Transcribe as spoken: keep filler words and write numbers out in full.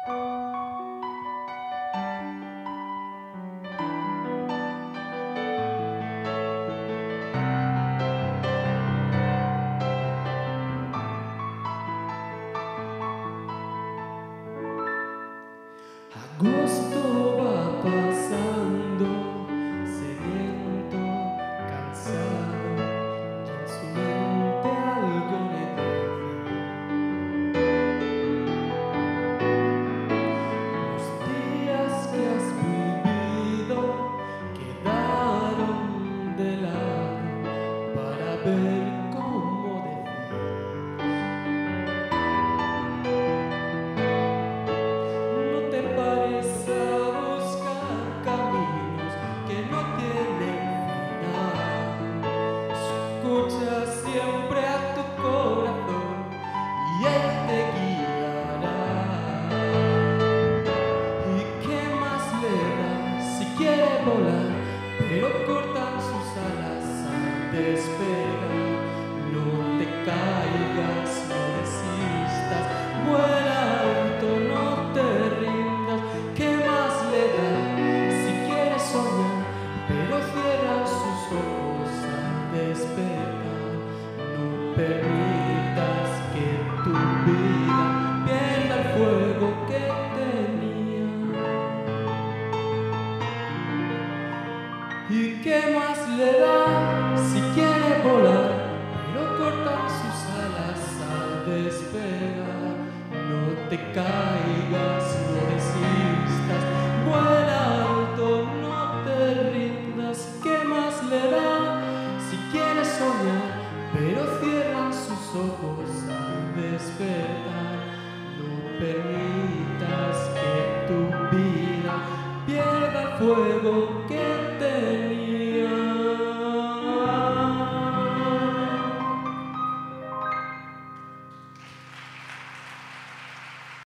Agosto va pasando, sediento, cansado, y en su mente algo le dice. Los días que has vivido quedaron de lado para ver cómo decir. No te pares a buscar caminos que no tienen final. Escucha siempre a tu corazón y él te guiará. ¿Y qué más le da si quiere volar? Pero cortan sus alas al despegar. No te caigas, no desistas, vuela alto, no te rindas. ¿Qué más le da si quiere soñar? Pero cierra sus ojos al despertar. No permitas que tu vida pierda el fuego que tenía. ¿Y qué más le da si quiere volar? Pero cortan sus alas al despegar. No te caigas, no desistas, vuela alto, no te rindas. ¿Qué más le da si quieres soñar? Pero cierran sus ojos al despertar. No permitas que tu vida pierda el fuego que te